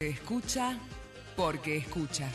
Escucha porque escucha.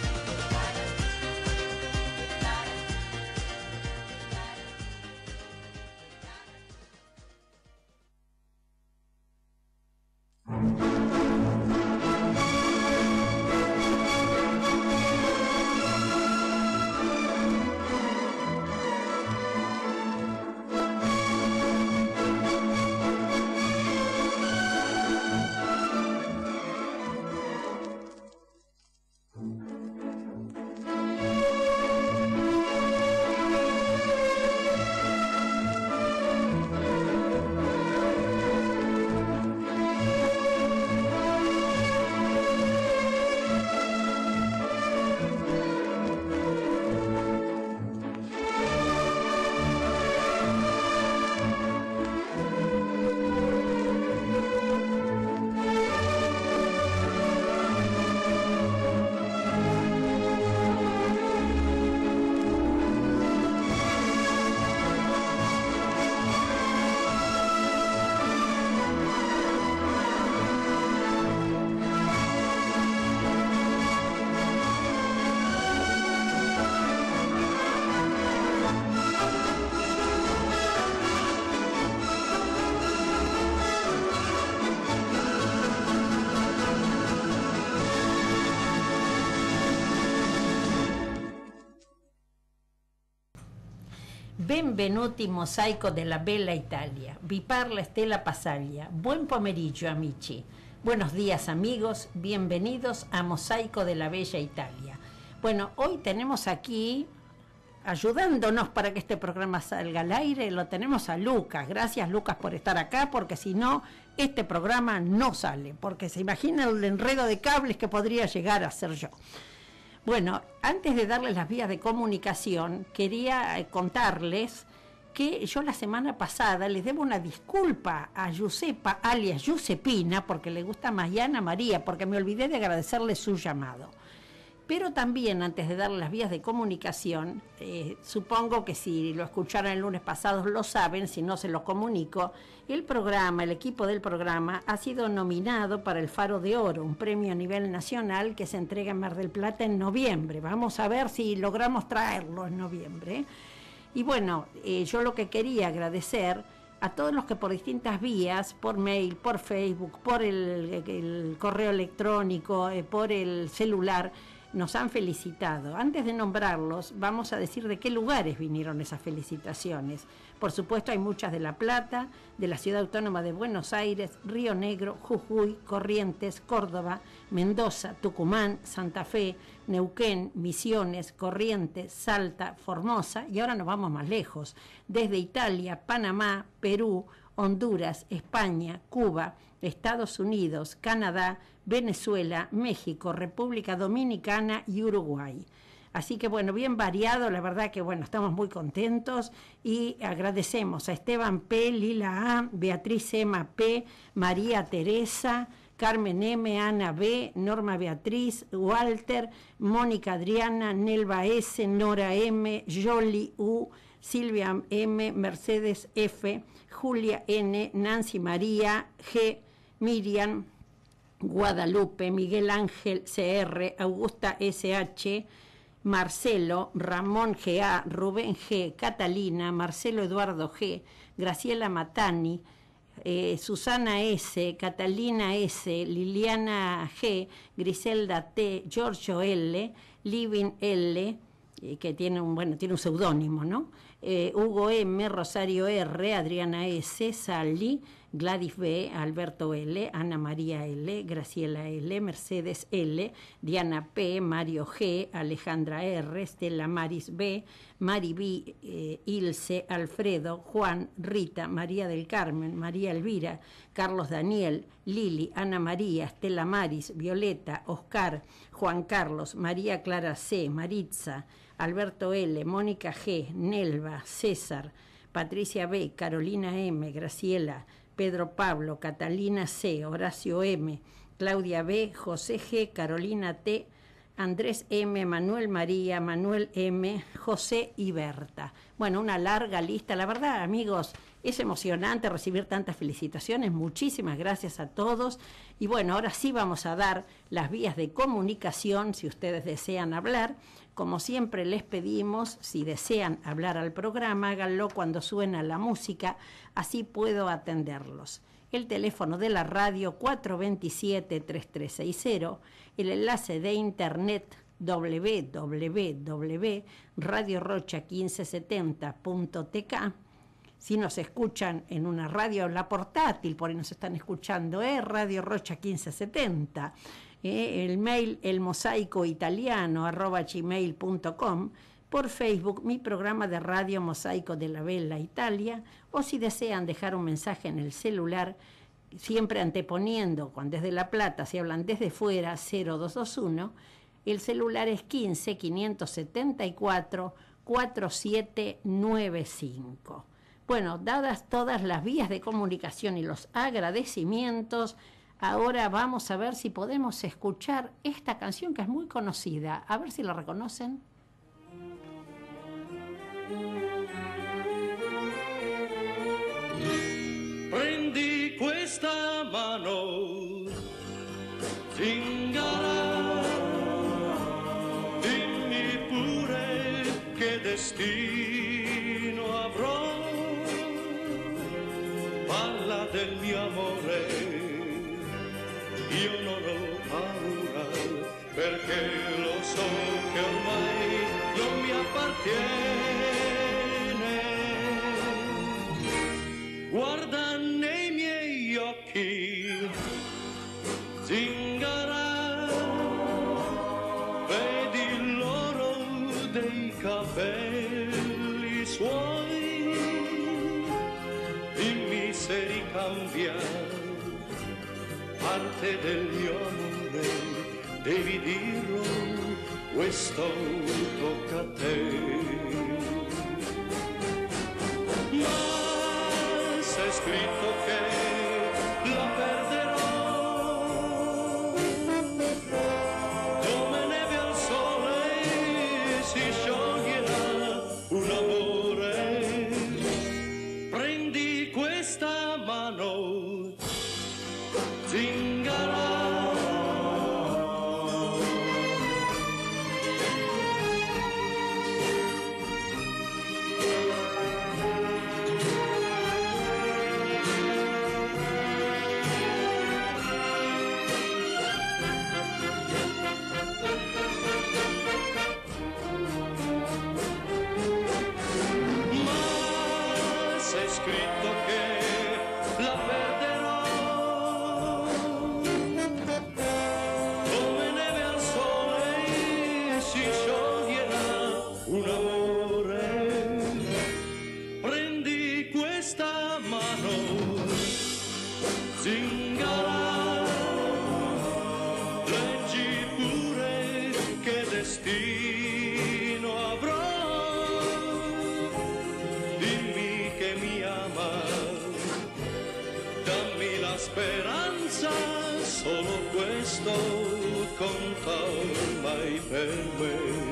Benvenuti mosaico della bella Italia, vi parla Estela Pasaglia, buen pomeriggio amici, buenos días amigos, bienvenidos a Mosaico de la Bella Italia. Bueno, hoy tenemos aquí, ayudándonos para que este programa salga al aire, lo tenemos a Lucas. Gracias Lucas por estar acá, porque si no, este programa no sale, porque se imagina el enredo de cables que podría llegar a ser yo. Bueno, antes de darles las vías de comunicación, quería contarles que yo la semana pasada les debo una disculpa a Giuseppa, alias Giuseppina, porque le gusta más Ana María, porque me olvidé de agradecerle su llamado. Pero también, antes de darles las vías de comunicación, supongo que si lo escucharon el lunes pasado lo saben, si no se lo comunico, el equipo del programa ha sido nominado para el Faro de Oro, un premio a nivel nacional que se entrega en Mar del Plata en noviembre. Vamos a ver si logramos traerlo en noviembre. Y bueno, yo lo que quería agradecer a todos los que por distintas vías, por mail, por Facebook, por el correo electrónico, por el celular, nos han felicitado. Antes de nombrarlos, vamos a decir de qué lugares vinieron esas felicitaciones. Por supuesto, hay muchas de La Plata, de la Ciudad Autónoma de Buenos Aires, Río Negro, Jujuy, Corrientes, Córdoba, Mendoza, Tucumán, Santa Fe, Neuquén, Misiones, Corrientes, Salta, Formosa, y ahora nos vamos más lejos, desde Italia, Panamá, Perú, Honduras, España, Cuba, Estados Unidos, Canadá, Venezuela, México, República Dominicana y Uruguay. Así que bueno, bien variado, la verdad que bueno, estamos muy contentos y agradecemos a Esteban P, Lila A, Beatriz Emma P, María Teresa, Carmen M, Ana B, Norma Beatriz, Walter, Mónica Adriana, Nelva S, Nora M, Yoli U, Silvia M, Mercedes F, Julia N, Nancy María G, Miriam, Guadalupe, Miguel Ángel CR, Augusta SH, Marcelo, Ramón GA, Rubén G, Catalina, Marcelo Eduardo G, Graciela Matani, Susana S, Catalina S, Liliana G, Griselda T, Giorgio L, Livin L, que tiene un seudónimo, ¿no? Hugo M, Rosario R, Adriana S, Sally, Gladys B, Alberto L, Ana María L, Graciela L, Mercedes L, Diana P, Mario G, Alejandra R, Stella Maris B, Mari B, Ilse, Alfredo, Juan, Rita, María del Carmen, María Elvira, Carlos Daniel, Lili, Ana María, Stella Maris, Violeta, Oscar, Juan Carlos, María Clara C, Maritza, Alberto L, Mónica G, Nelva, César, Patricia B, Carolina M, Graciela, Pedro Pablo, Catalina C, Horacio M, Claudia B, José G, Carolina T, Andrés M, Manuel María, Manuel M, José y Berta. Bueno, una larga lista. La verdad, amigos, Es emocionante recibir tantas felicitaciones, muchísimas gracias a todos. Y bueno, ahora sí vamos a dar las vías de comunicación si ustedes desean hablar. Como siempre les pedimos, si desean hablar al programa, háganlo cuando suena la música, así puedo atenderlos. El teléfono de la radio 427-3360, el enlace de internet www.radiorocha1570.tk. Si nos escuchan en una radio, la portátil, por ahí nos están escuchando, Radio Rocha 1570. El mail, elmosaicoitaliano@gmail.com. Por Facebook, mi programa de radio Mosaico de la Bella Italia. O si desean dejar un mensaje en el celular, siempre anteponiendo, cuando es de La Plata, si hablan desde fuera, 0221. El celular es 15-574-4795. Bueno, dadas todas las vías de comunicación y los agradecimientos, ahora vamos a ver si podemos escuchar esta canción que es muy conocida. A ver si la reconocen. Prendi questa mano, zingara, dimmi pure che destino avrò. Parla del mio amore, io non ho paura, perché lo so che ormai non mi appartiene. Guarda nei miei occhi, zingara, vedi l'oro dei capelli suoi. Dimmi se ricambia parte del mio amore, devi dirlo, questo tocca a te. Ma c'è scritto che la perderò, come neve al sole si scioglierà un amore. Prendi questa mano, zingara. Scritto che la perderò, come neve al sole si scioglierà un amore. Prendi questa mano, zingara, leggi pure che destino avrò. Dammi la speranza, solo questo conta ormai per me.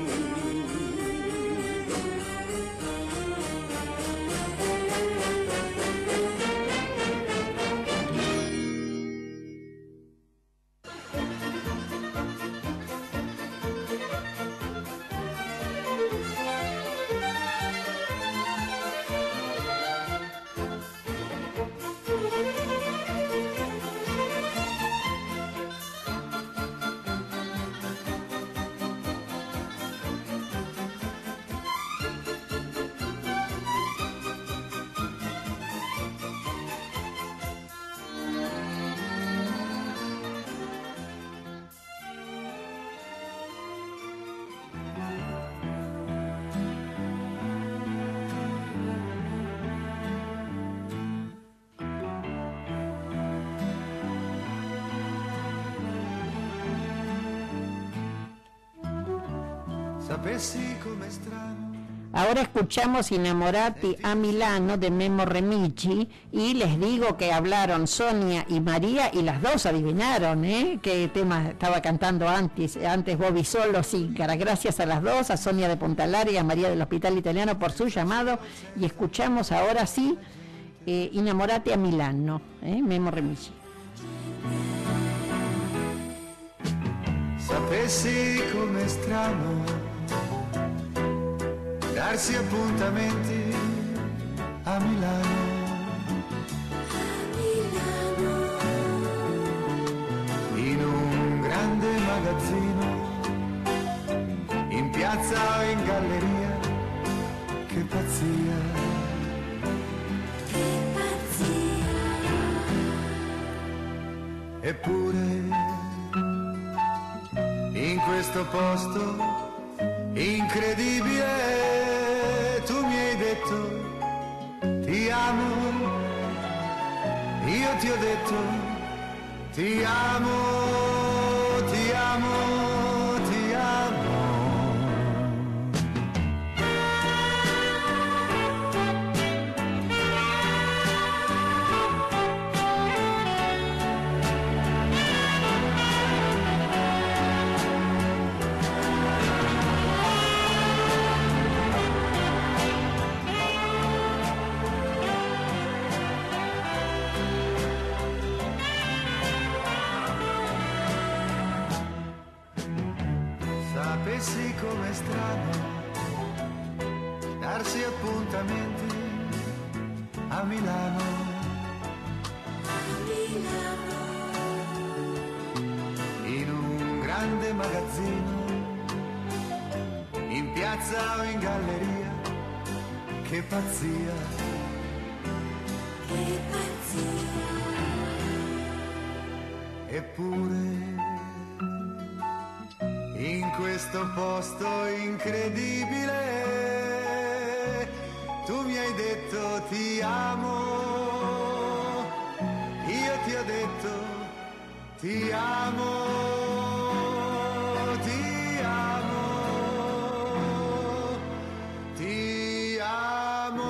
Ahora escuchamos Innamorati a Milano de Memo Remigi y les digo que hablaron Sonia y María y las dos adivinaron, qué tema estaba cantando antes Bobby Solo, Zingara. Gracias a las dos, a Sonia de Punta Lara y a María del Hospital Italiano por su llamado, y escuchamos ahora sí Innamorate a Milano, Memo Remici. Sapessi com'è strano darsi appuntamenti a Milano. In un grande magazzino, in piazza o in galleria, che pazzia. Che pazzia. Eppure in questo posto incredibile tu mi hai detto ti amo, io ti ho detto ti amo, ti amo, ti amo. Sapessi com'è strano darsi appuntamenti a Milano. In un grande magazzino, in piazza o in galleria, che pazzia. Che pazzia. Eppure in questo posto incredibile tu mi hai detto ti amo, io ti ho detto ti amo, ti amo, ti amo.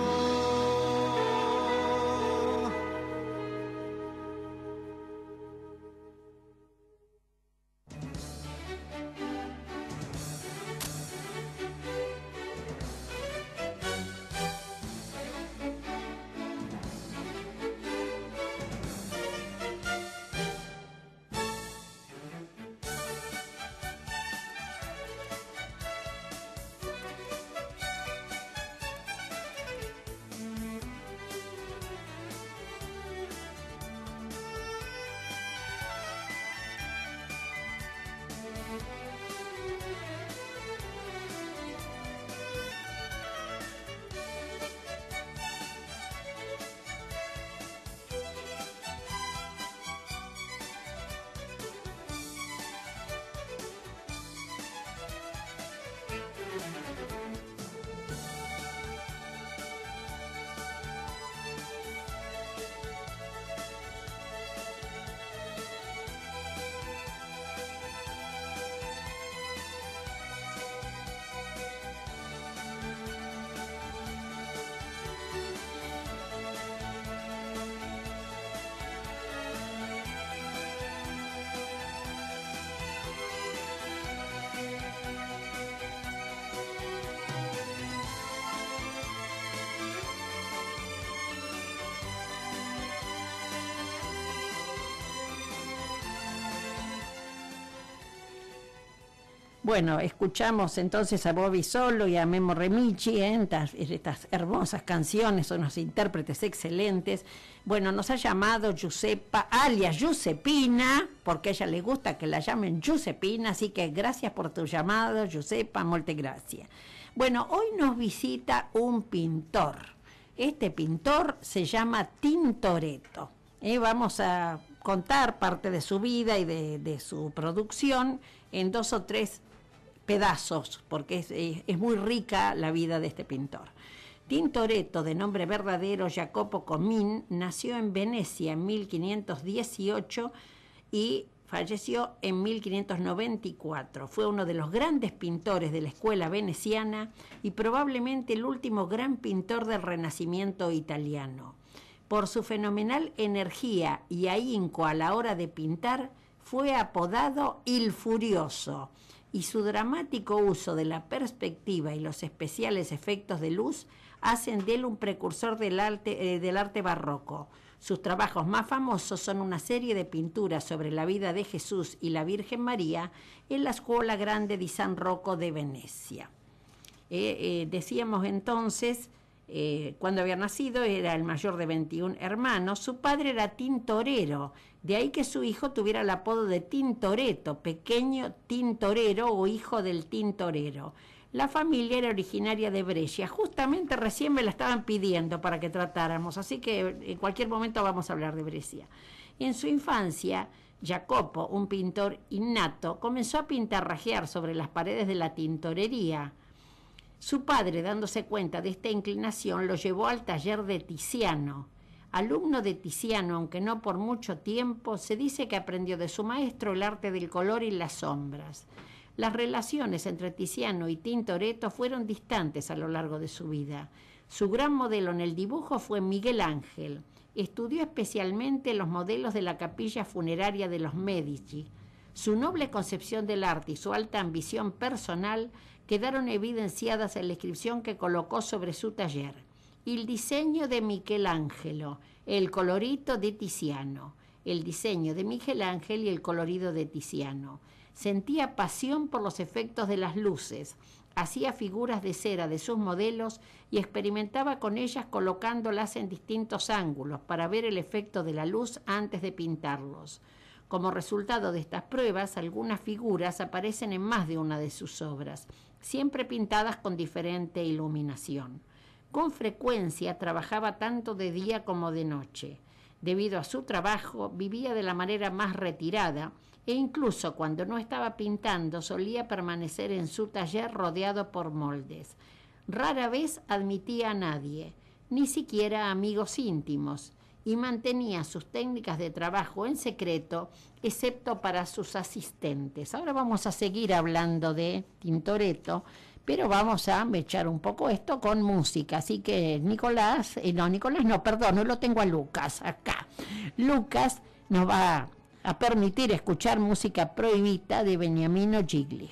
Bueno, escuchamos entonces a Bobby Solo y a Memo Remici en estas hermosas canciones, son unos intérpretes excelentes. Bueno, nos ha llamado Giuseppa, alias Giuseppina, porque a ella le gusta que la llamen Giuseppina, así que gracias por tu llamado, Giuseppa, molte gracias. Bueno, hoy nos visita un pintor. Este pintor se llama Tintoretto. Vamos a contar parte de su vida y de su producción en 2 o 3 pedazos, porque es muy rica la vida de este pintor. Tintoretto, de nombre verdadero Jacopo Comin, nació en Venecia en 1518 y falleció en 1594. Fue uno de los grandes pintores de la escuela veneciana y probablemente el último gran pintor del Renacimiento italiano. Por su fenomenal energía y ahínco a la hora de pintar, fue apodado Il Furioso, y su dramático uso de la perspectiva y los especiales efectos de luz hacen de él un precursor del arte barroco. Sus trabajos más famosos son una serie de pinturas sobre la vida de Jesús y la Virgen María en la Scuola Grande di San Rocco de Venecia. Decíamos entonces, cuando había nacido, era el mayor de 21 hermanos. Su padre era tintorero, de ahí que su hijo tuviera el apodo de Tintoretto, pequeño tintorero o hijo del tintorero. La familia era originaria de Brescia, justamente recién me la estaban pidiendo para que tratáramos, así que en cualquier momento vamos a hablar de Brescia. En su infancia, Jacopo, un pintor innato, comenzó a pintarrajear sobre las paredes de la tintorería. Su padre, dándose cuenta de esta inclinación, lo llevó al taller de Tiziano. Alumno de Tiziano, aunque no por mucho tiempo, se dice que aprendió de su maestro el arte del color y las sombras. Las relaciones entre Tiziano y Tintoretto fueron distantes a lo largo de su vida. Su gran modelo en el dibujo fue Miguel Ángel. Estudió especialmente los modelos de la capilla funeraria de los Medici. Su noble concepción del arte y su alta ambición personal quedaron evidenciadas en la inscripción que colocó sobre su taller: el diseño de Michelangelo, el colorito de Tiziano. El diseño de Miguel Ángel y el colorido de Tiziano. Sentía pasión por los efectos de las luces, hacía figuras de cera de sus modelos y experimentaba con ellas colocándolas en distintos ángulos para ver el efecto de la luz antes de pintarlos. Como resultado de estas pruebas, algunas figuras aparecen en más de una de sus obras, siempre pintadas con diferente iluminación. Con frecuencia trabajaba tanto de día como de noche. Debido a su trabajo, vivía de la manera más retirada e incluso cuando no estaba pintando solía permanecer en su taller rodeado por moldes. Rara vez admitía a nadie, ni siquiera a amigos íntimos, y mantenía sus técnicas de trabajo en secreto, excepto para sus asistentes. Ahora vamos a seguir hablando de Tintoretto, pero vamos a echar un poco esto con música. Así que Nicolás no lo tengo a Lucas acá. Lucas nos va a permitir escuchar música prohibida de Beniamino Gigli.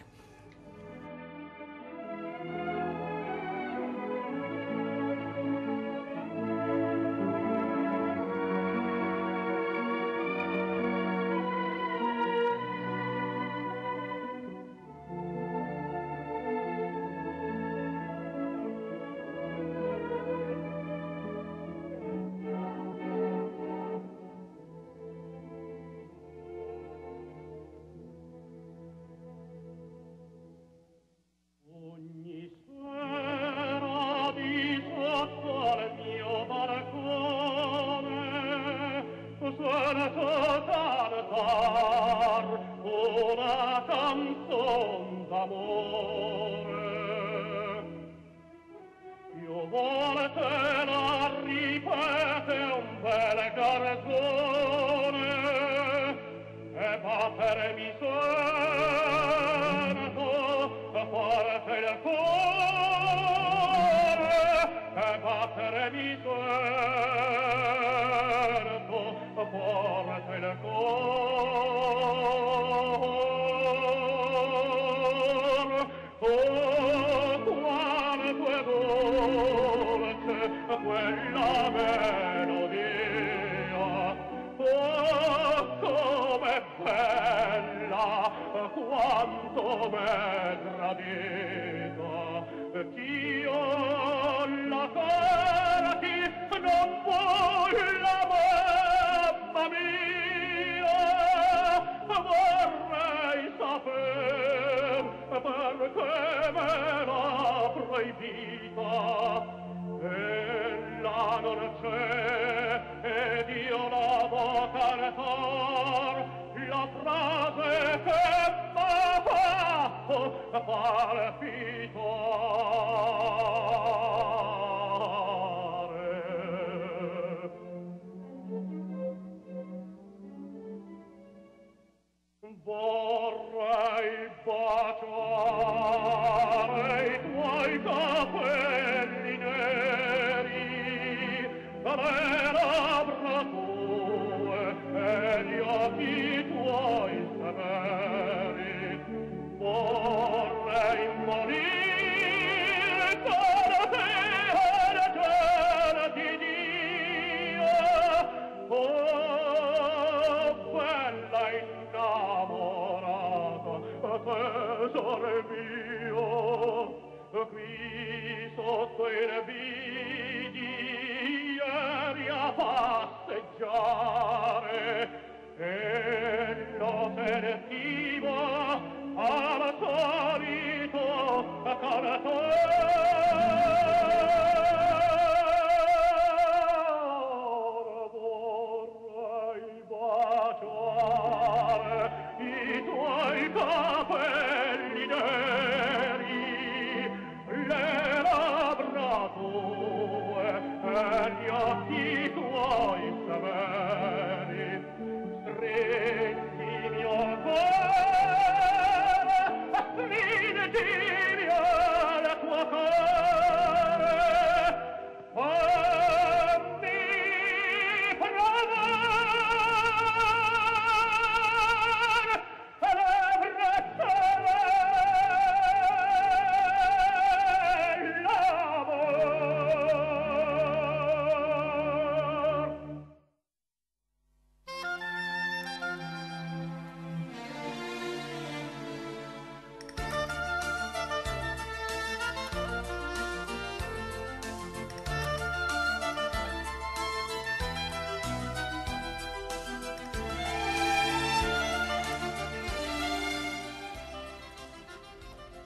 Vorrei morire per te.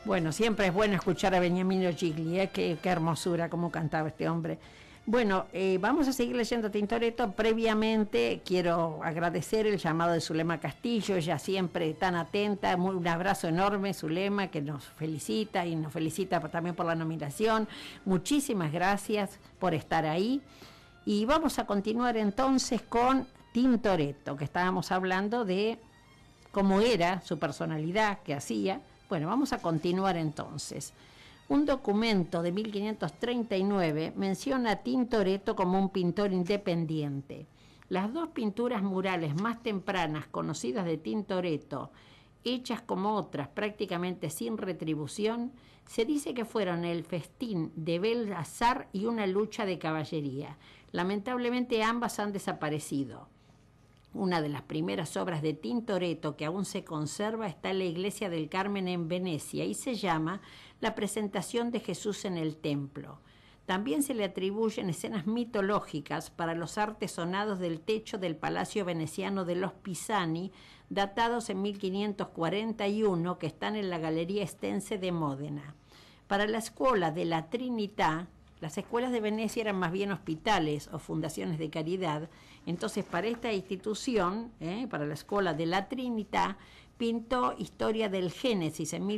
Bueno, siempre es bueno escuchar a Beniamino Gigli, qué hermosura cómo cantaba este hombre. Bueno, vamos a seguir leyendo Tintoretto. Previamente quiero agradecer el llamado de Zulema Castillo, ella siempre tan atenta, un abrazo enorme, Zulema, que nos felicita y nos felicita también por la nominación. Muchísimas gracias por estar ahí. Y vamos a continuar entonces con Tintoretto, que estábamos hablando de cómo era su personalidad, qué hacía. Bueno, vamos a continuar entonces. Un documento de 1539 menciona a Tintoretto como un pintor independiente. Las dos pinturas murales más tempranas conocidas de Tintoretto, hechas como otras prácticamente sin retribución, se dice que fueron el festín de Bel-Azar y una lucha de caballería. Lamentablemente ambas han desaparecido. Una de las primeras obras de Tintoretto que aún se conserva está en la iglesia del Carmen en Venecia y se llama La presentación de Jesús en el templo. También se le atribuyen escenas mitológicas para los artesonados del techo del Palacio Veneciano de los Pisani, datados en 1541, que están en la Galería Estense de Módena. Para la escuela de la Trinità, las escuelas de Venecia eran más bien hospitales o fundaciones de caridad. Entonces, para esta institución, para la escuela de la Trinità, pintó Historia del Génesis en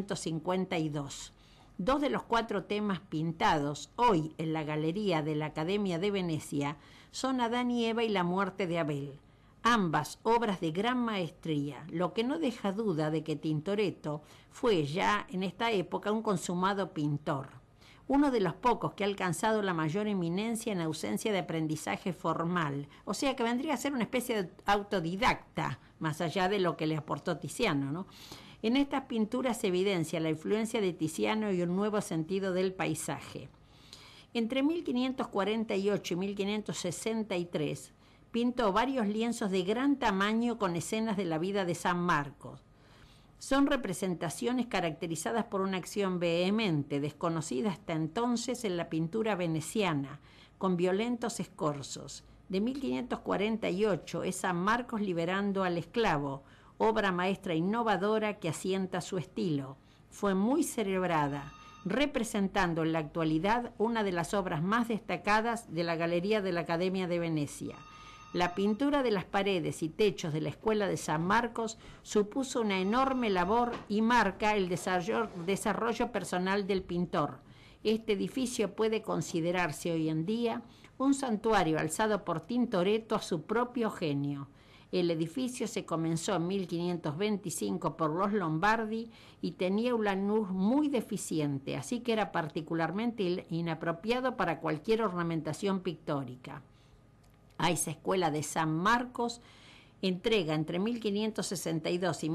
1552. Dos de los 4 temas pintados hoy en la galería de la Academia de Venecia son Adán y Eva y la muerte de Abel. Ambas obras de gran maestría, lo que no deja duda de que Tintoretto fue ya en esta época un consumado pintor. Uno de los pocos que ha alcanzado la mayor eminencia en ausencia de aprendizaje formal, o sea que vendría a ser una especie de autodidacta, más allá de lo que le aportó Tiziano, ¿no? En estas pinturas se evidencia la influencia de Tiziano y un nuevo sentido del paisaje. Entre 1548 y 1563 pintó varios lienzos de gran tamaño con escenas de la vida de San Marcos. Son representaciones caracterizadas por una acción vehemente, desconocida hasta entonces en la pintura veneciana, con violentos escorzos. De 1548 es San Marcos liberando al esclavo, obra maestra innovadora que asienta su estilo. Fue muy celebrada, representando en la actualidad una de las obras más destacadas de la Galería de la Academia de Venecia. La pintura de las paredes y techos de la Escuela de San Marcos supuso una enorme labor y marca el desarrollo personal del pintor. Este edificio puede considerarse hoy en día un santuario alzado por Tintoretto a su propio genio. El edificio se comenzó en 1525 por los Lombardi y tenía una luz muy deficiente, así que era particularmente inapropiado para cualquier ornamentación pictórica. A esa escuela de San Marcos entrega entre 1562 y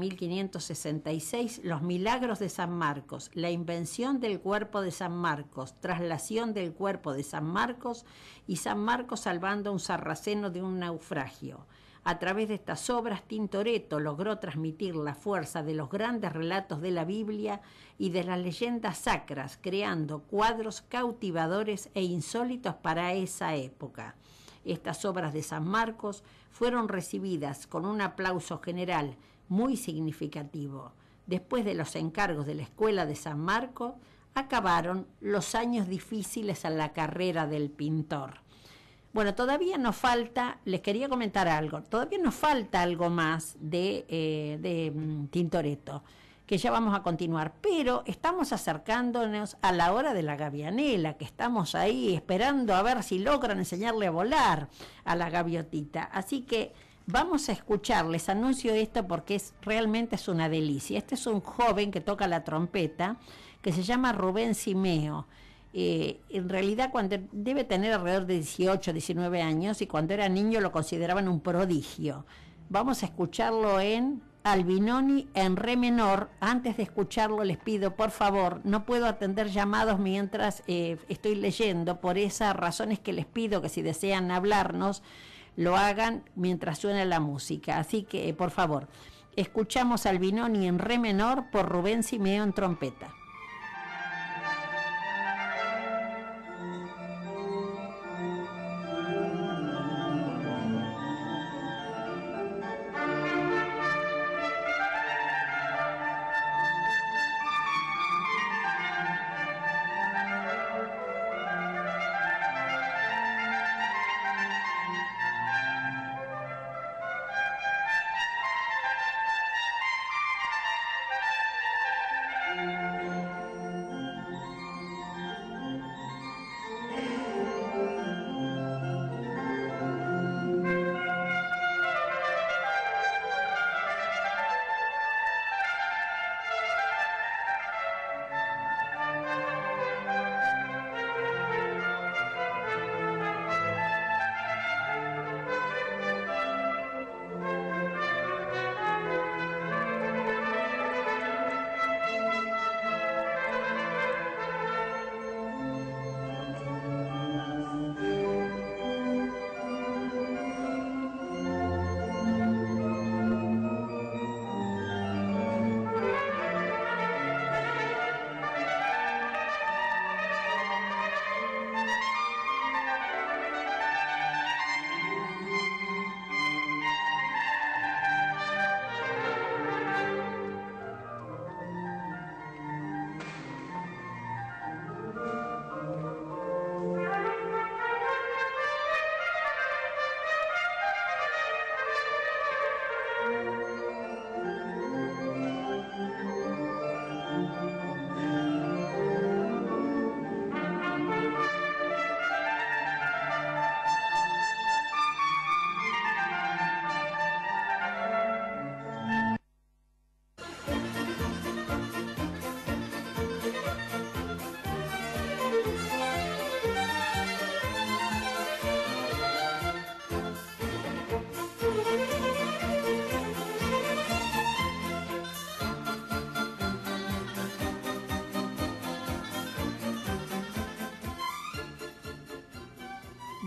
1566 los milagros de San Marcos, la invención del cuerpo de San Marcos, traslación del cuerpo de San Marcos y San Marcos salvando a un sarraceno de un naufragio. A través de estas obras, Tintoretto logró transmitir la fuerza de los grandes relatos de la Biblia y de las leyendas sacras, creando cuadros cautivadores e insólitos para esa época. Estas obras de San Marcos fueron recibidas con un aplauso general muy significativo. Después de los encargos de la Escuela de San Marcos, acabaron los años difíciles a la carrera del pintor. Bueno, todavía nos falta, les quería comentar algo, todavía nos falta algo más de Tintoretto, que ya vamos a continuar, pero estamos acercándonos a la hora de la gavianela, que estamos ahí esperando a ver si logran enseñarle a volar a la gaviotita. Así que vamos a escuchar, les anuncio esto porque realmente es una delicia. Este es un joven que toca la trompeta, que se llama Rubén Simeo. En realidad cuando debe tener alrededor de 18, 19 años y cuando era niño lo consideraban un prodigio. Vamos a escucharlo en Albinoni en re menor. Antes de escucharlo les pido por favor, no puedo atender llamados mientras estoy leyendo, por esas razones que les pido que si desean hablarnos lo hagan mientras suena la música, así que por favor escuchamos Albinoni en re menor por Rubén Simeo en trompeta.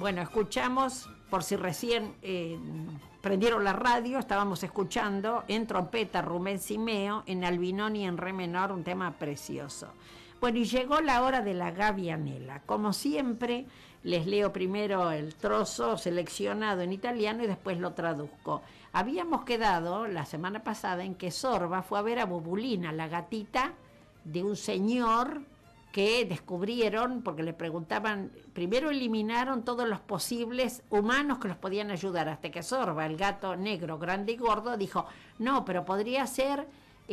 Bueno, escuchamos, por si recién prendieron la radio, estábamos escuchando en trompeta Rubén Simeo, en Albinoni en re menor, un tema precioso. Bueno, y llegó la hora de la Gabbianella. Como siempre, les leo primero el trozo seleccionado en italiano y después lo traduzco. Habíamos quedado la semana pasada en que Sorba fue a ver a Bubulina, la gatita de un señor que descubrieron, porque le preguntaban, primero eliminaron todos los posibles humanos que los podían ayudar, hasta que Sorba, el gato negro, grande y gordo, dijo, no, pero podría ser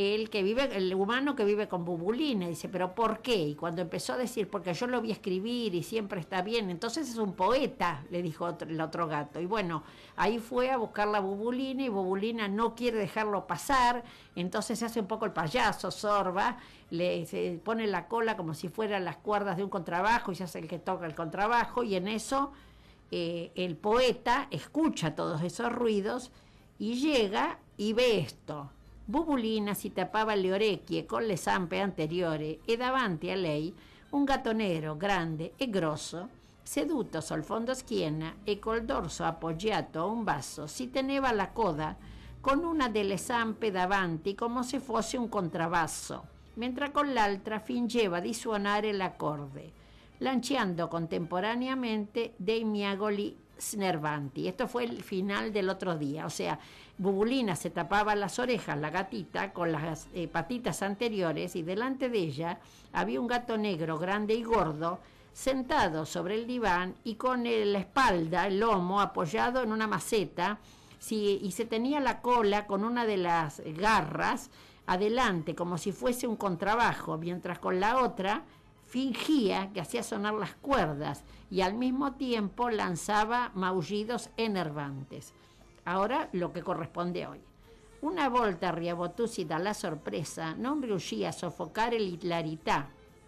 el humano que vive con Bubulina. Dice, ¿pero por qué? Y cuando empezó a decir, porque yo lo vi escribir y siempre está bien, entonces es un poeta, le dijo el otro gato. Y bueno, ahí fue a buscar la Bubulina y Bubulina no quiere dejarlo pasar, entonces se hace un poco el payaso, Sorba, se pone la cola como si fueran las cuerdas de un contrabajo y se hace el que toca el contrabajo, y en eso el poeta escucha todos esos ruidos y llega y ve esto. Bubulina si tapava le orecchie con le zampe anteriori e davanti a lei un gatto nero grande e grosso, seduto sul fondo schiena e col dorso appoggiato a un basso, si teneva la coda con una delle zampe davanti come se fosse un contrabbasso, mentre con l'altra fingeva di suonare le corde, lanciando contemporaneamente dei miagoli snervanti. Esto fue el final del otro día, o sea, Bubulina se tapaba las orejas, la gatita, con las patitas anteriores, y delante de ella había un gato negro grande y gordo sentado sobre el diván y con la espalda, el lomo apoyado en una maceta, y se tenía la cola con una de las garras adelante como si fuese un contrabajo, mientras con la otra fingía que hacía sonar las cuerdas y al mismo tiempo lanzaba maullidos enervantes. Ahora lo que corresponde hoy. Una volta riabotusi dalla sorpresa, non riuscì a soffocare l'ilarità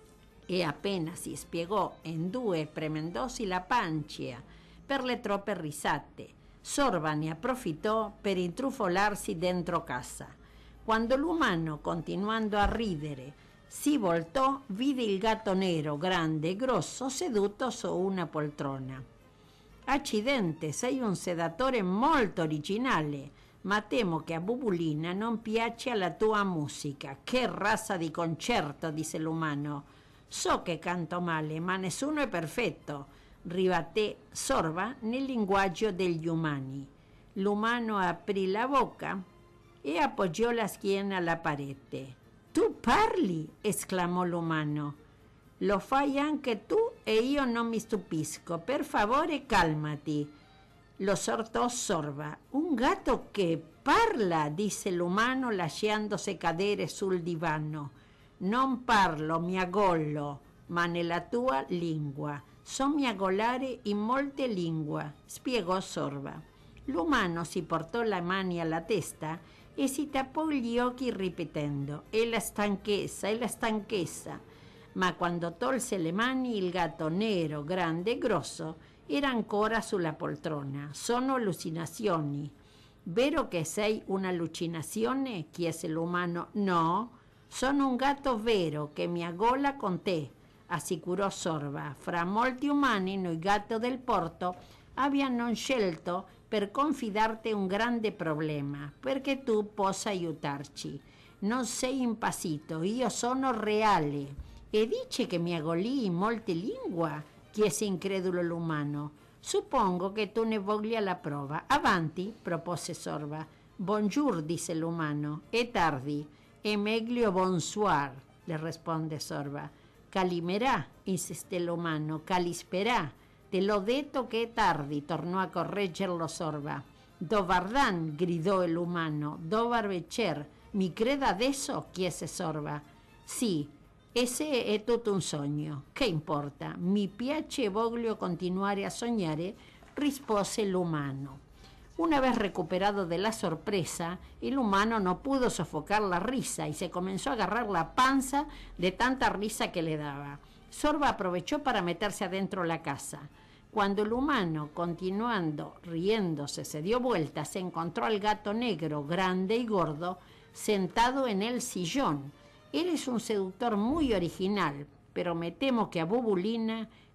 e appena si spiegò in due premendosi la pancia per le troppe risate. Sorba ne approfittò per intrufolarsi dentro casa. Quando l'umano, continuando a ridere, si voltò, vide il gatto nero, grande e grosso, seduto su una poltrona. Accidente, sei un sedatore molto originale, ma temo che a Bubulina non piaccia la tua musica. Che razza di concerto, disse l'umano. So che canto male, ma nessuno è perfetto, ribatté Sorba nel linguaggio degli umani. L'umano aprì la bocca e appoggiò la schiena alla parete. Tu parli, esclamò l'umano. Lo fai anche tu e io non mi stupisco. Per favore, calmati. Lo esortò Sorba. Un gatto che parla, disse l'umano lasciandosi cadere sul divano. Non parlo, miagollo, ma nella tua lingua. So miagolare in molte lingue, spiegò Sorba. L'umano si portò le mani alla testa e si tappò gli occhi ripetendo «È la stanchezza, è la stanchezza». Ma quando tolse le mani il gatto nero, grande e grosso era ancora sulla poltrona. «Sono allucinazioni». «Vero che sei un'allucinazione?» chiese l'umano. «No, sono un gatto vero che miagola con te», assicurò Sorba. «Fra molti umani noi gatti del porto abbiano scelto per confidarti un grande problema, perché tu possa aiutarci. Non sei impazzito, io sono reale. E dice che miagolì in molte lingue?» chiese incredulo l'umano. «Suppongo che tu ne voglia la prova. Avanti», propose Sorba. «Bonjour», disse l'umano. «È tardi. È meglio bonsoir», le risponde Sorba. «Calimerà», insiste l'umano. «Calisperà. Te l'ho detto che è tardi», tornò a correggerlo Sorba. «Dovardan», gridò l'umano. «Dovar vecer. Mi creda adesso?» chiese Sorba. «Sì, ese è tutto un sogno. Che importa? Mi piace e voglio continuare a sognare», rispose l'umano. Una vez recuperado de la sorpresa, el humano no pudo sofocar la risa y se comenzó a agarrar la panza de tanta risa que le daba. Sorba aprovechó para meterse adentro de la casa. Cuando el humano, continuando riéndose, se dio vuelta, se encontró al gato negro, grande y gordo, sentado en el sillón. Él es un seductor muy original, pero me temo que a Bubulina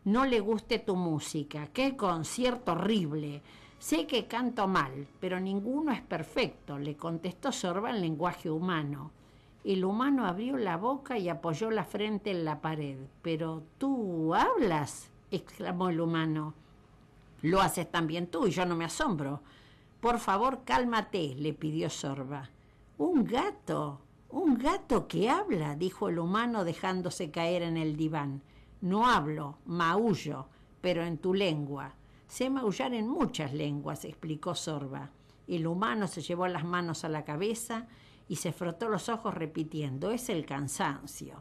no le guste tu música. ¡Qué concierto horrible! Sé que canto mal, pero ninguno es perfecto, le contestó Sorba en lenguaje humano. El humano abrió la boca y apoyó la frente en la pared. ¿Pero tú hablas?, exclamó el humano. Lo haces también tú y yo no me asombro. Por favor, cálmate, le pidió Sorba. Un gato que habla, dijo el humano dejándose caer en el diván. No hablo, maullo, pero en tu lengua. Sé maullar en muchas lenguas, explicó Sorba. El humano se llevó las manos a la cabeza y se frotó los ojos repitiendo, es el cansancio.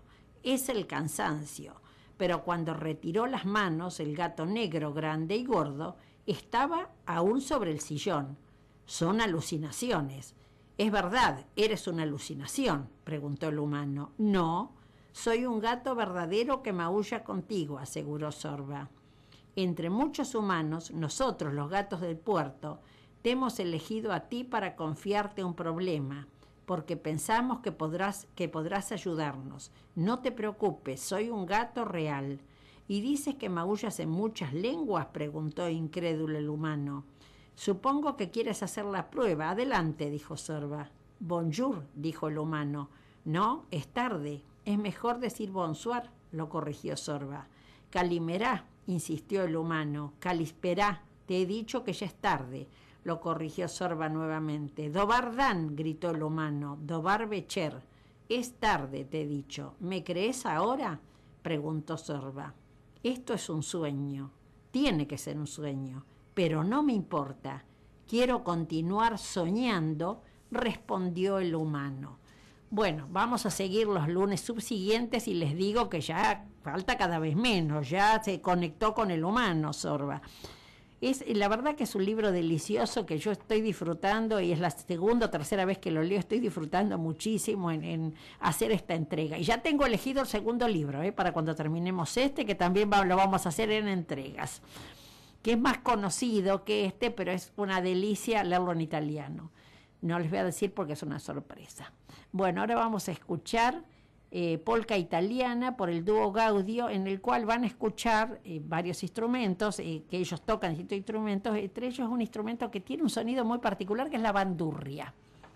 Pero cuando retiró las manos, el gato negro, grande y gordo, estaba aún sobre el sillón. Son alucinaciones. ¿Es verdad, eres una alucinación?, preguntó el humano. No, soy un gato verdadero que maulla contigo, aseguró Sorba. Entre muchos humanos, nosotros, los gatos del puerto, te hemos elegido a ti para confiarte un problema, porque pensamos que podrás ayudarnos. No te preocupes, soy un gato real. ¿Y dices que maullas en muchas lenguas?, preguntó incrédulo el humano. Supongo que quieres hacer la prueba. Adelante, dijo Sorba. Bonjour, dijo el humano. No, es tarde. Es mejor decir bonsoir, lo corrigió Sorba. Calimerá, insistió el humano. Calisperá, te he dicho que ya es tarde, lo corrigió Sorba nuevamente. Dobardán, gritó el humano. Dobar becher. Es tarde, te he dicho. ¿Me crees ahora?, preguntó Sorba. Esto es un sueño. Tiene que ser un sueño. Pero no me importa. Quiero continuar soñando, respondió el humano. Bueno, vamos a seguir los lunes subsiguientes y les digo que ya falta cada vez menos. Ya se conectó con el humano, Sorba. La verdad que es un libro delicioso que yo estoy disfrutando y es la segunda o tercera vez que lo leo. Estoy disfrutando muchísimo en hacer esta entrega. Y ya tengo elegido el segundo libro, para cuando terminemos que también lo vamos a hacer en entregas, que es más conocido que pero es una delicia leerlo en italiano. No les voy a decir porque es una sorpresa. Bueno, ahora vamos a escuchar Polka Italiana por el dúo Gaudio, en el cual van a escuchar varios instrumentos, que ellos tocan distintos instrumentos, entre ellos un instrumento que tiene un sonido muy particular, que es la bandurria.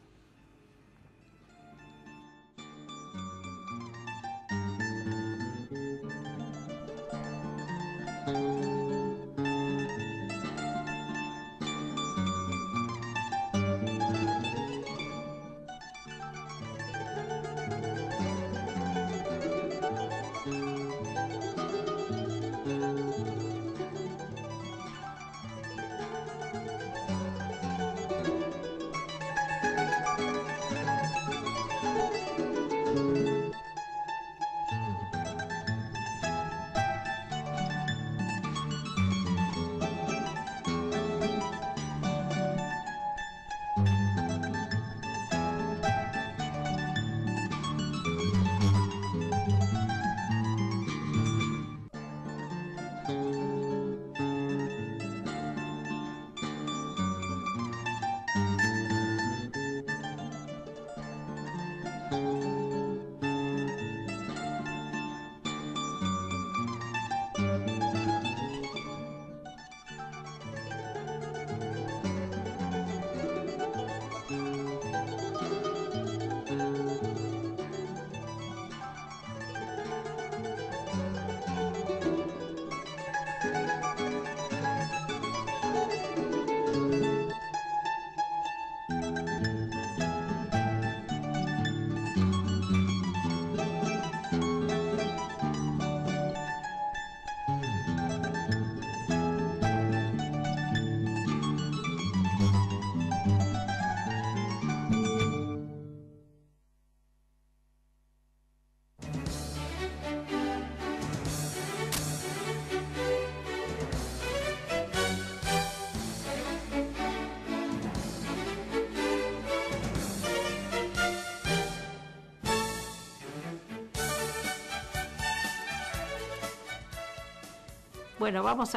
Bueno, vamos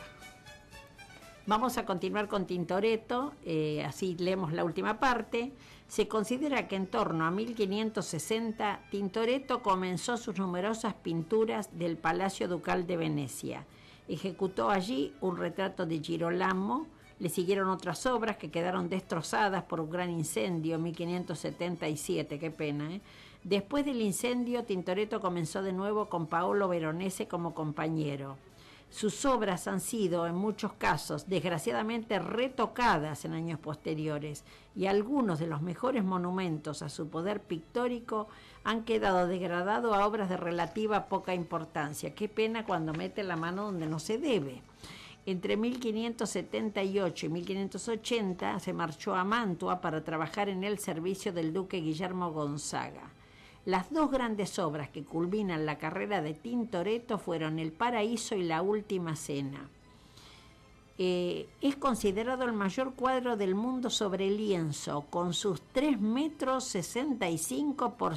a continuar con Tintoretto, así leemos la última parte. Se considera que en torno a 1560 Tintoretto comenzó sus numerosas pinturas del Palacio Ducal de Venecia. Ejecutó allí un retrato de Girolamo. Le siguieron otras obras que quedaron destrozadas por un gran incendio en 1577, qué pena, ¿eh? Después del incendio, Tintoretto comenzó de nuevo con Paolo Veronese como compañero. Sus obras han sido, en muchos casos, desgraciadamente retocadas en años posteriores, y algunos de los mejores monumentos a su poder pictórico han quedado degradados a obras de relativa poca importancia. Qué pena cuando mete la mano donde no se debe. Entre 1578 y 1580 se marchó a Mantua para trabajar en el servicio del duque Guillermo Gonzaga. Las dos grandes obras que culminan la carrera de Tintoretto fueron El Paraíso y La Última Cena. Es considerado el mayor cuadro del mundo sobre lienzo, con sus 3 metros 65 por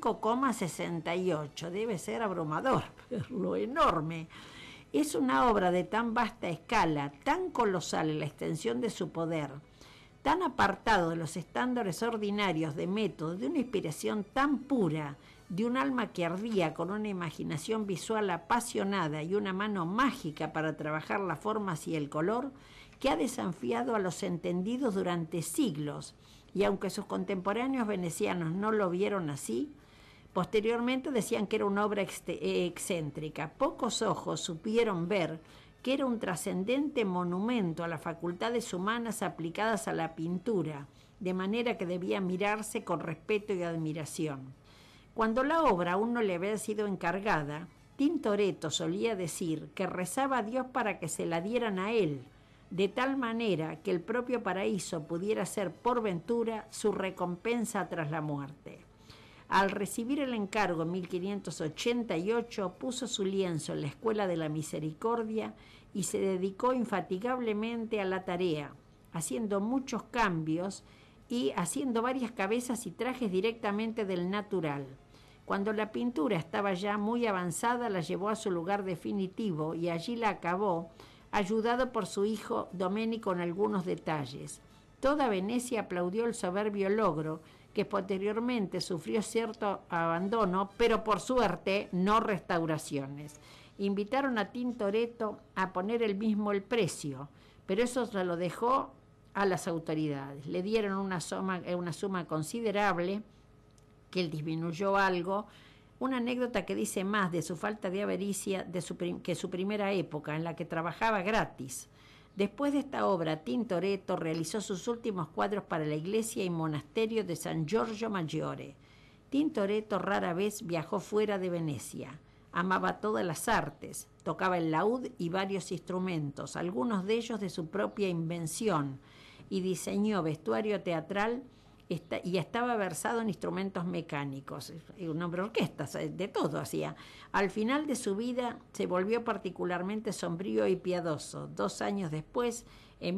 5,68. Debe ser abrumador, lo enorme. Es una obra de tan vasta escala, tan colosal en la extensión de su poder, tan apartado de los estándares ordinarios de método, de una inspiración tan pura, de un alma que ardía con una imaginación visual apasionada y una mano mágica para trabajar las formas y el color, que ha desafiado a los entendidos durante siglos, y aunque sus contemporáneos venecianos no lo vieron así, posteriormente decían que era una obra excéntrica. Pocos ojos supieron ver que era un trascendente monumento a las facultades humanas aplicadas a la pintura, de manera que debía mirarse con respeto y admiración. Cuando la obra aún no le había sido encargada, Tintoretto solía decir que rezaba a Dios para que se la dieran a él, de tal manera que el propio paraíso pudiera ser por ventura su recompensa tras la muerte. Al recibir el encargo en 1588, puso su lienzo en la Escuela de la Misericordia y se dedicó infatigablemente a la tarea, haciendo muchos cambios y haciendo varias cabezas y trajes directamente del natural. Cuando la pintura estaba ya muy avanzada, la llevó a su lugar definitivo y allí la acabó, ayudado por su hijo Domenico en algunos detalles. Toda Venecia aplaudió el soberbio logro, que posteriormente sufrió cierto abandono, pero por suerte no restauraciones. Invitaron a Tintoretto a poner el precio, pero eso se lo dejó a las autoridades. Le dieron una suma considerable, que él disminuyó algo. Una anécdota que dice más de su falta de avaricia que su primera época, en la que trabajaba gratis. Después de esta obra, Tintoretto realizó sus últimos cuadros para la iglesia y monasterio de San Giorgio Maggiore. Tintoretto rara vez viajó fuera de Venecia. Amaba todas las artes, tocaba el laúd y varios instrumentos, algunos de ellos de su propia invención, y diseñó vestuario teatral y estaba versado en instrumentos mecánicos. Un hombre orquesta, de todo hacía. Al final de su vida se volvió particularmente sombrío y piadoso. 2 años después, en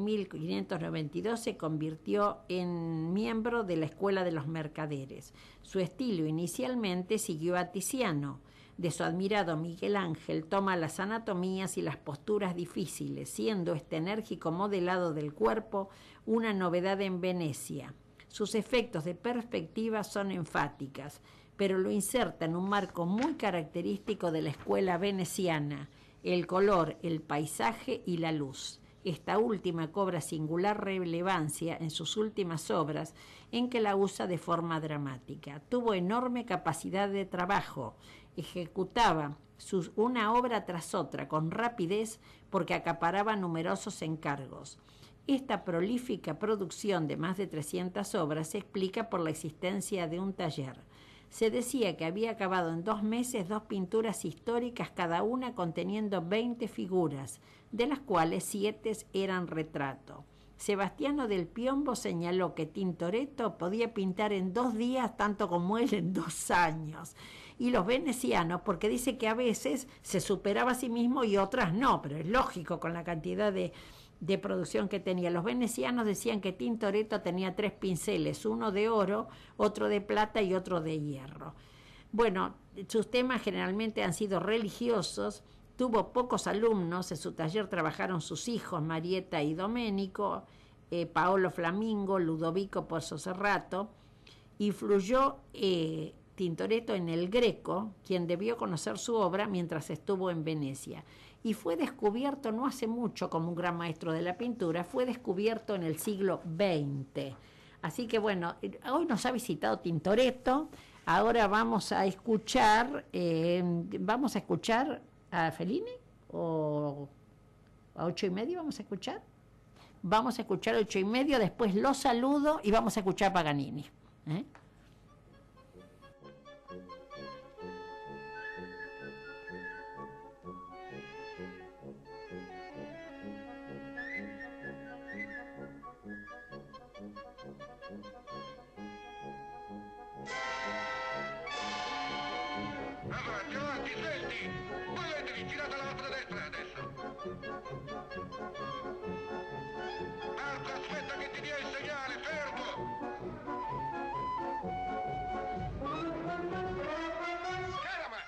1592, se convirtió en miembro de la Escuela de los Mercaderes. Su estilo inicialmente siguió a Tiziano. De su admirado Miguel Ángel toma las anatomías y las posturas difíciles, siendo este enérgico modelado del cuerpo una novedad en Venecia. Sus efectos de perspectiva son enfáticas, pero lo inserta en un marco muy característico de la escuela veneciana: el color, el paisaje y la luz. Esta última cobra singular relevancia en sus últimas obras, en que la usa de forma dramática. Tuvo enorme capacidad de trabajo, ejecutaba una obra tras otra con rapidez porque acaparaba numerosos encargos. Esta prolífica producción de más de 300 obras se explica por la existencia de un taller. Se decía que había acabado en 2 meses 2 pinturas históricas, cada una conteniendo 20 figuras, de las cuales 7 eran retrato. Sebastiano del Piombo señaló que Tintoretto podía pintar en 2 días tanto como él en 2 años. Y los venecianos, porque dice que a veces se superaba a sí mismo y otras no, pero es lógico con la cantidad de producción que tenía. Los venecianos decían que Tintoretto tenía 3 pinceles, uno de oro, otro de plata y otro de hierro. Bueno, sus temas generalmente han sido religiosos. Tuvo pocos alumnos, en su taller trabajaron sus hijos Marietta y Domenico, Paolo Flamingo, Ludovico Pozzo Serrato. Influyó Tintoretto en El Greco, quien debió conocer su obra mientras estuvo en Venecia. Y fue descubierto no hace mucho como un gran maestro de la pintura, fue descubierto en el siglo XX. Así que bueno, hoy nos ha visitado Tintoretto. Ahora vamos a escuchar a Fellini o a 8:30 vamos a escuchar. Vamos a escuchar 8:30, después los saludo y vamos a escuchar Paganini. Avanti, avanti, senti! Muovetevi, girate alla vostra destra adesso! Marco, aspetta che ti dia il segnale, fermo! Scaramas!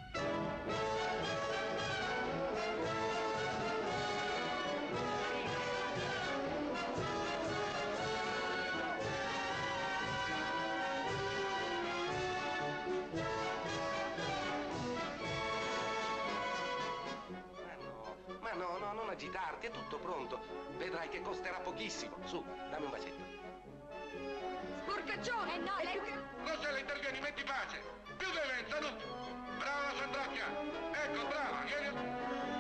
No, non agitarti, è tutto pronto. Vedrai che costerà pochissimo. Su, dammi un bacetto. Sporcaccione! No, lei... Rossella, intervieni, metti pace. Più veemenza, non... Brava, Sandrocchia. Ecco, brava, vieni...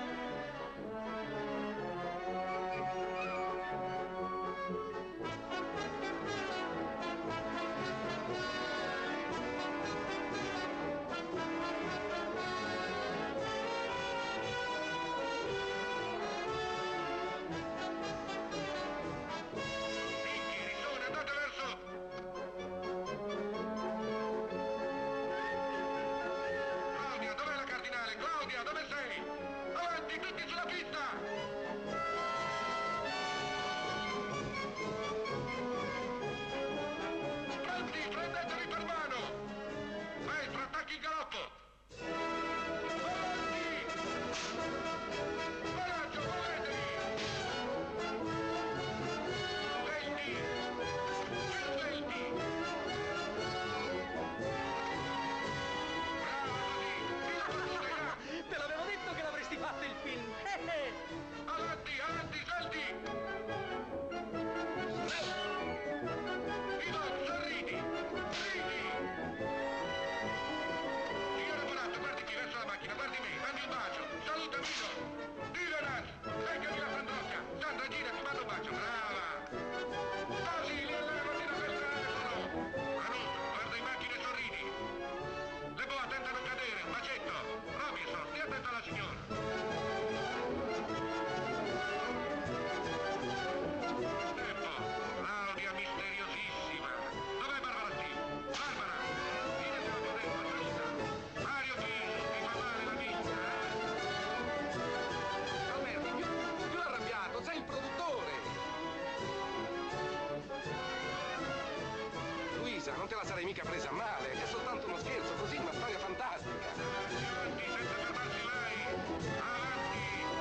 Non te la sarei mica presa male, è soltanto uno scherzo, così, una storia fantastica. Avanti, senza fermarsi mai! Avanti!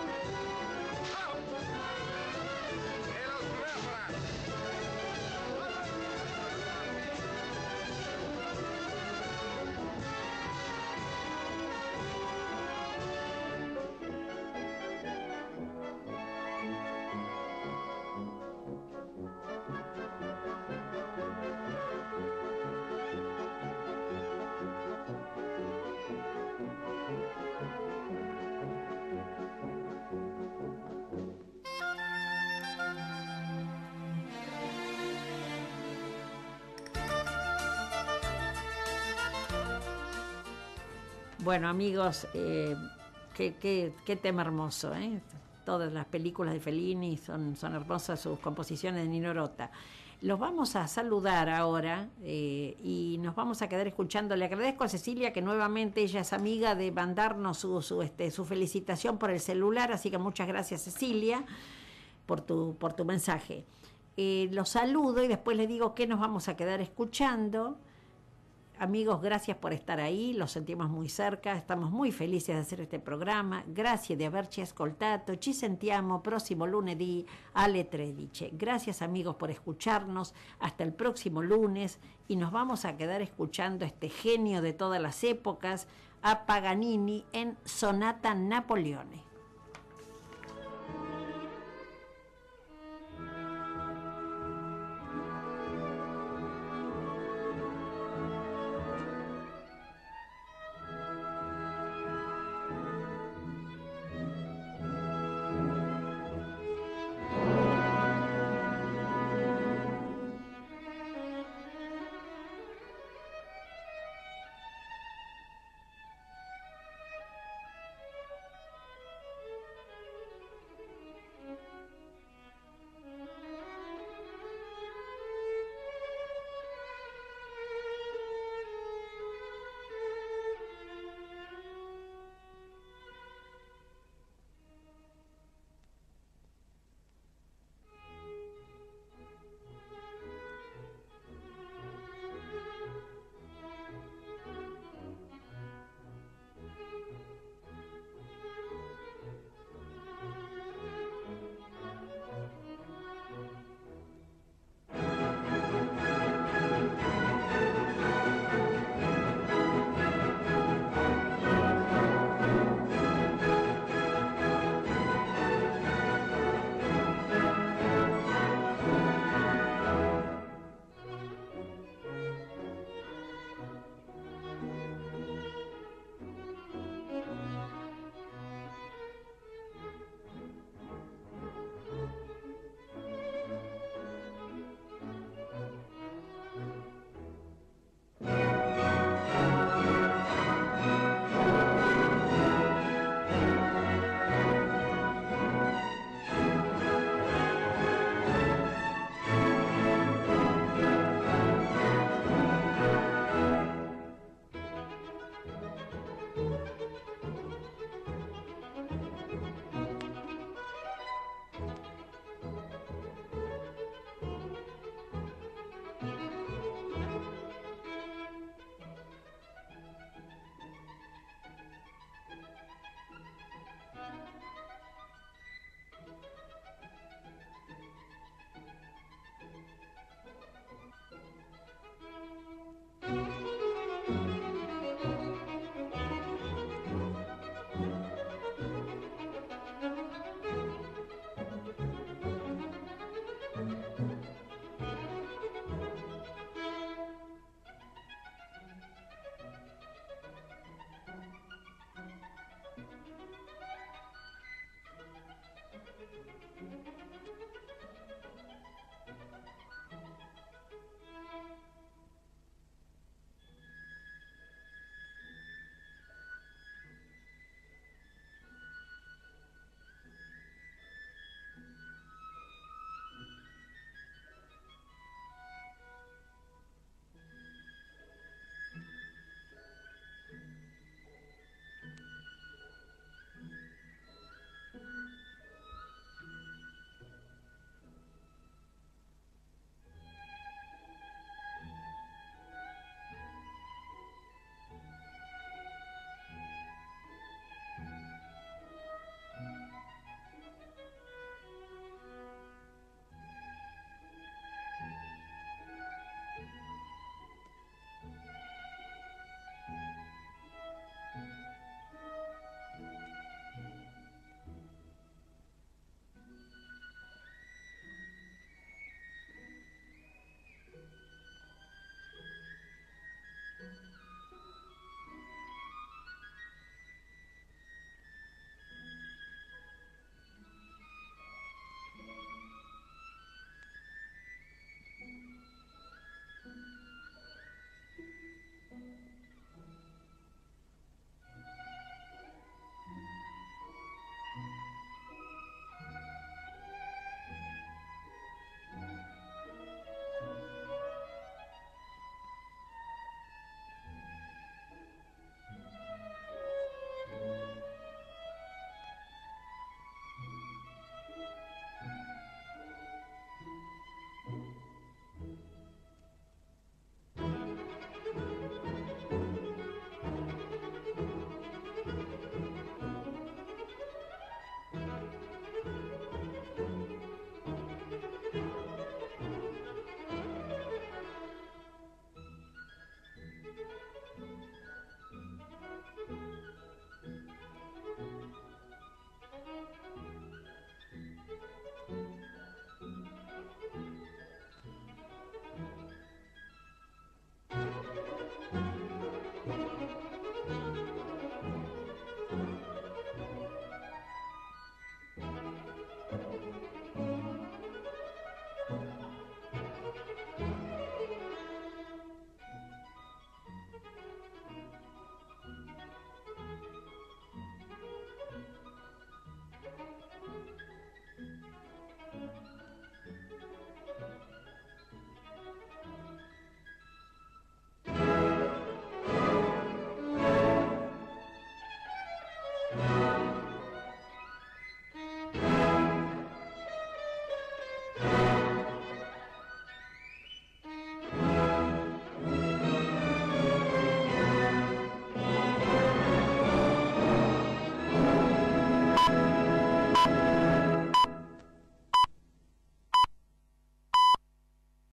Oh! E lo sbrafora! Bueno, amigos, qué tema hermoso, ¿eh? Todas las películas de Fellini son hermosas, sus composiciones de Nino Rota. Los vamos a saludar ahora y nos vamos a quedar escuchando. Le agradezco a Cecilia que nuevamente ella es amiga de mandarnos su felicitación por el celular, así que muchas gracias, Cecilia, por tu mensaje. Los saludo y después les digo que nos vamos a quedar escuchando. Amigos, gracias por estar ahí, los sentimos muy cerca, estamos muy felices de hacer este programa. Gracias de averci ascoltato, ci sentiamo próximo lunedì alle 13. Gracias amigos por escucharnos, hasta el próximo lunes y nos vamos a quedar escuchando este genio de todas las épocas, a Paganini en Sonata Napoleone.